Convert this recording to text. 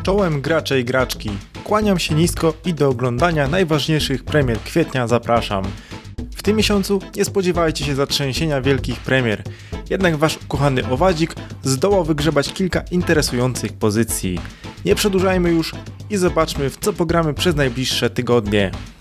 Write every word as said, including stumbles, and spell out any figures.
Czołem gracze i graczki, kłaniam się nisko i do oglądania najważniejszych premier kwietnia zapraszam. W tym miesiącu nie spodziewajcie się zatrzęsienia wielkich premier, jednak wasz ukochany owadzik zdołał wygrzebać kilka interesujących pozycji. Nie przedłużajmy już i zobaczmy, w co pogramy przez najbliższe tygodnie.